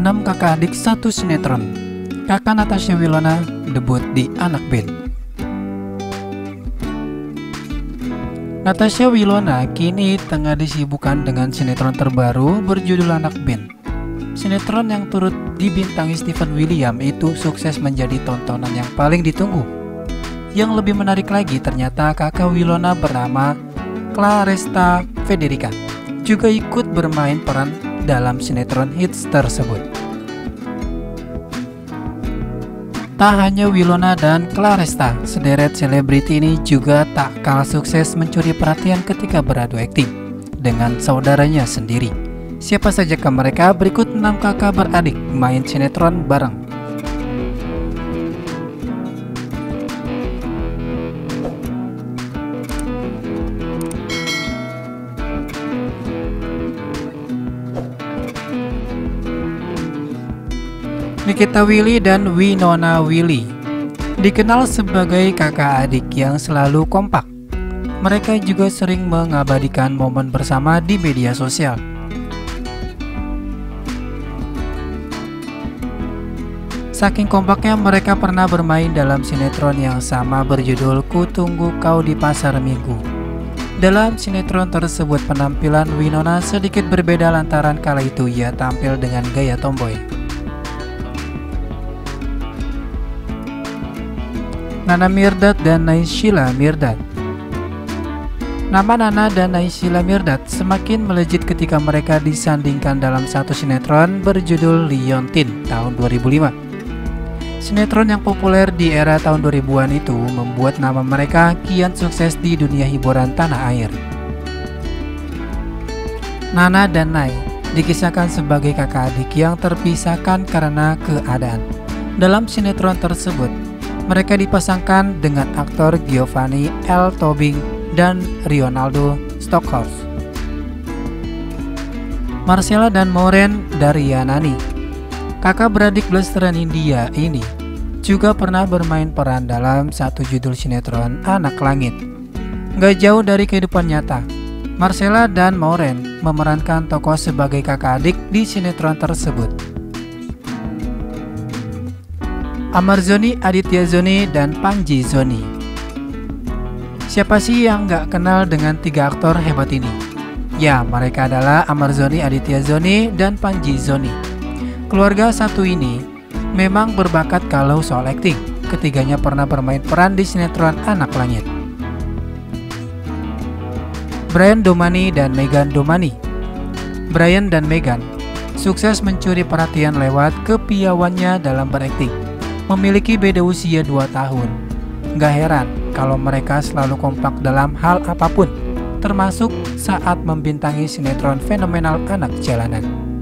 6 kakak adik satu sinetron. Kakak Natasha Wilona debut di Anak Band. Natasha Wilona kini tengah disibukkan dengan sinetron terbaru berjudul Anak Band. Sinetron yang turut dibintangi Steven William itu sukses menjadi tontonan yang paling ditunggu. Yang lebih menarik lagi, ternyata kakak Wilona bernama Claresta Federica juga ikut bermain peran dalam sinetron hits tersebut. Tak hanya Wilona dan Claresta, sederet selebriti ini juga tak kalah sukses mencuri perhatian ketika beradu akting dengan saudaranya sendiri. Siapa sajakah mereka? Berikut 6 kakak beradik main sinetron bareng. Nikita Willy dan Winona Willy dikenal sebagai kakak adik yang selalu kompak. Mereka juga sering mengabadikan momen bersama di media sosial. Saking kompaknya, mereka pernah bermain dalam sinetron yang sama berjudul Ku Tunggu Kau di Pasar Minggu. Dalam sinetron tersebut penampilan Winona sedikit berbeda lantaran kala itu ia tampil dengan gaya tomboy. Nana Mirdad dan Naysila Mirdad. Nama Nana dan Naysila Mirdad semakin melejit ketika mereka disandingkan dalam satu sinetron berjudul Liontin tahun 2005. Sinetron yang populer di era tahun 2000-an itu membuat nama mereka kian sukses di dunia hiburan tanah air. Nana dan Nay dikisahkan sebagai kakak adik yang terpisahkan karena keadaan. Dalam sinetron tersebut, mereka dipasangkan dengan aktor Giovanni L. Tobing dan Rionaldo Stockhorst. Marcella dan Maureen Daryanani, kakak beradik blasteran India ini, juga pernah bermain peran dalam satu judul sinetron Anak Langit. Gak jauh dari kehidupan nyata, Marcella dan Maureen memerankan tokoh sebagai kakak adik di sinetron tersebut. Amar Zoni, Aditya Zoni, dan Panji Zoni. Siapa sih yang gak kenal dengan 3 aktor hebat ini? Ya, mereka adalah Amar Zoni, Aditya Zoni, dan Panji Zoni. Keluarga satu ini memang berbakat kalau soal akting. Ketiganya pernah bermain peran di sinetron Anak Langit. Brian Domani dan Megan Domani. Brian dan Megan sukses mencuri perhatian lewat kepiawaiannya dalam berakting. Memiliki beda usia 2 tahun. Gak heran kalau mereka selalu kompak dalam hal apapun, termasuk saat membintangi sinetron fenomenal anak jalanan.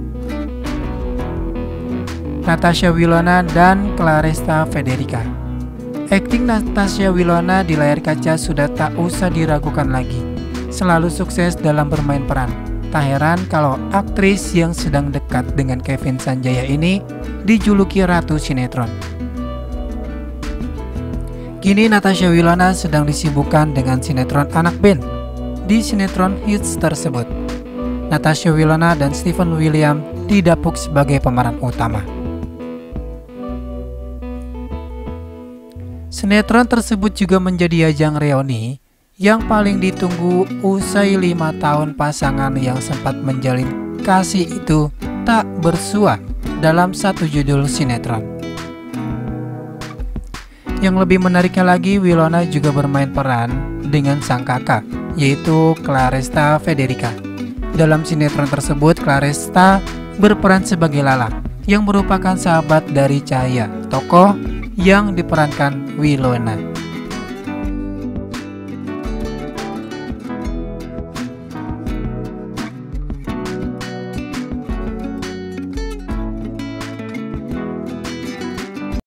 Natasha Wilona dan Claresta Federica. Akting Natasha Wilona di layar kaca sudah tak usah diragukan lagi. Selalu sukses dalam bermain peran. Tak heran kalau aktris yang sedang dekat dengan Kevin Sanjaya ini dijuluki Ratu Sinetron. Kini Natasha Wilona sedang disibukkan dengan sinetron Anak Band. Di sinetron hits tersebut, Natasha Wilona dan Steven William didapuk sebagai pemeran utama. Sinetron tersebut juga menjadi ajang reuni yang paling ditunggu usai 5 tahun pasangan yang sempat menjalin kasih itu tak bersua dalam satu judul sinetron. Yang lebih menariknya lagi, Wilona juga bermain peran dengan sang kakak, yaitu Claresta Federica. Dalam sinetron tersebut, Claresta berperan sebagai Lala, yang merupakan sahabat dari Cahaya, tokoh yang diperankan Wilona.